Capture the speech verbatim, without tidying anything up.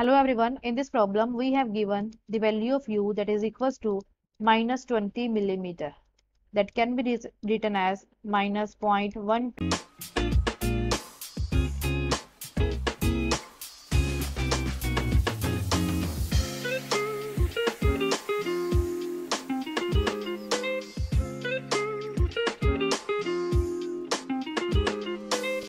Hello everyone, in this problem we have given the value of u that is equals to minus twenty millimeter, that can be written as minus zero point one two